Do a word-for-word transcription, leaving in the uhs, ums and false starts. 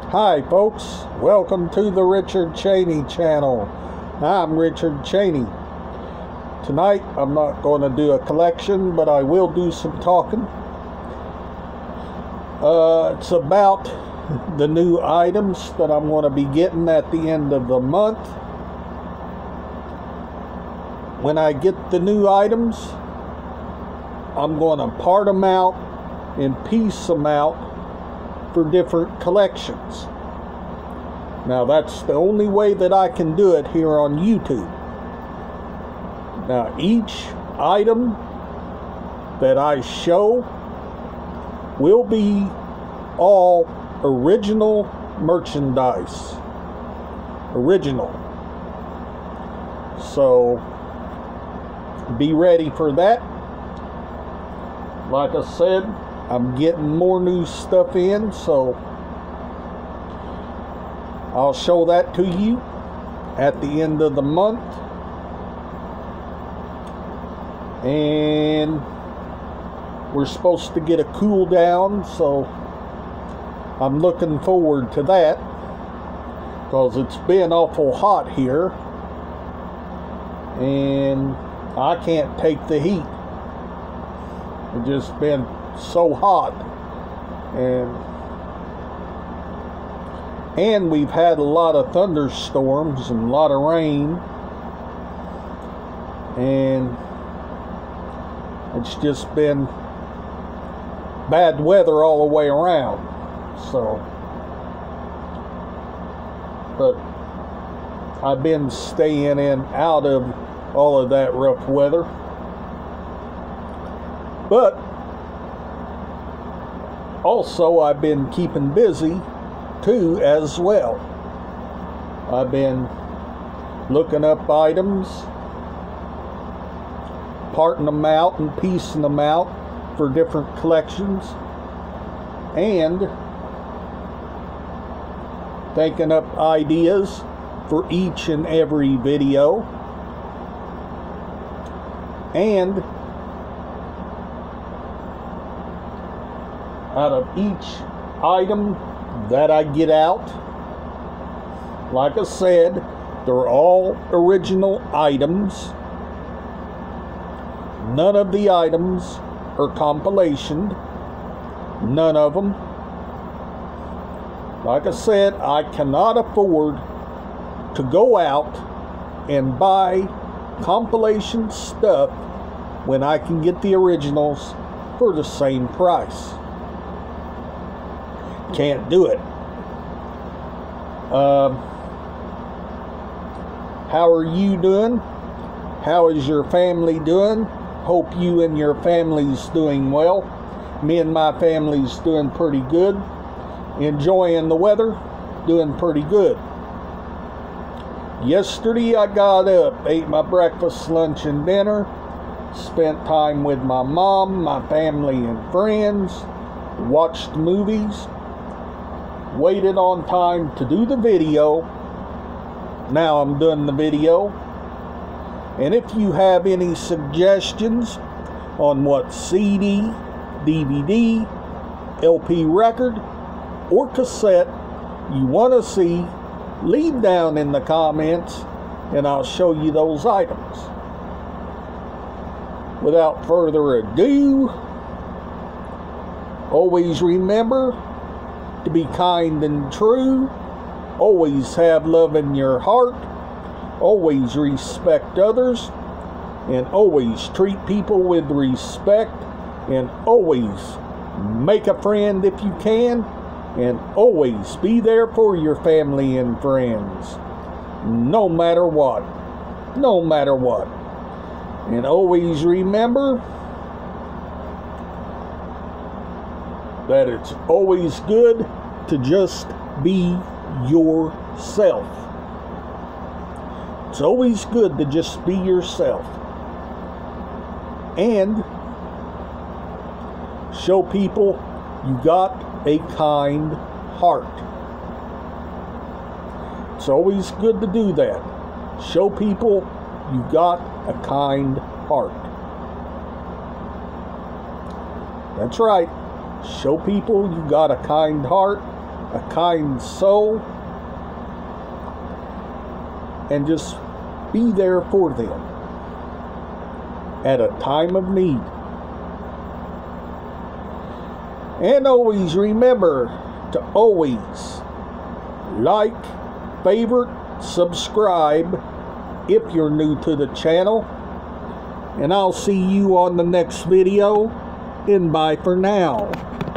Hi folks, welcome to the Richard Cheney channel. I'm Richard Cheney. Tonight I'm not going to do a collection, but I will do some talking. Uh, it's about the new items that I'm going to be getting at the end of the month. When I get the new items, I'm going to part them out and piece them out for different collections. Now that's the only way that I can do it here on YouTube. Now each item that I show will be all original merchandise. Original. So be ready for that. Like I said, I'm getting more new stuff in, so I'll show that to you at the end of the month. And we're supposed to get a cool down, so I'm looking forward to that, because it's been awful hot here and I can't take the heat. It's just been so hot, and and we've had a lot of thunderstorms and a lot of rain, and it's just been bad weather all the way around. So but I've been staying in out of all of that rough weather. But also, I've been keeping busy too as well. I've been looking up items, parting them out and piecing them out for different collections, and thinking up ideas for each and every video. And out of each item that I get out, like I said, they're all original items. None of the items are compilation. None of them. Like I said, I cannot afford to go out and buy compilation stuff when I can get the originals for the same price. Can't do it. Uh, how are you doing? How is your family doing? Hope you and your family's doing well. Me and my family's doing pretty good. Enjoying the weather. Doing pretty good. Yesterday I got up, ate my breakfast, lunch, and dinner. Spent time with my mom, my family, and friends. Watched movies. Waited on time to do the video. Now I'm done the video. And if you have any suggestions on what C D, D V D, L P record, or cassette you want to see, leave down in the comments and I'll show you those items. Without further ado, always remember to be kind and true. Always have love in your heart. Always respect others. And always treat people with respect. And always make a friend if you can. And always be there for your family and friends. No matter what. No matter what. And always remember that it's always good to just be yourself. It's always good to just be yourself. And show people you got a kind heart. It's always good to do that. Show people you got a kind heart. That's right. Show people you got a kind heart a kind soul, and just be there for them at a time of need. And always remember to always like, favorite, subscribe if you're new to the channel. And I'll see you on the next video, and bye for now.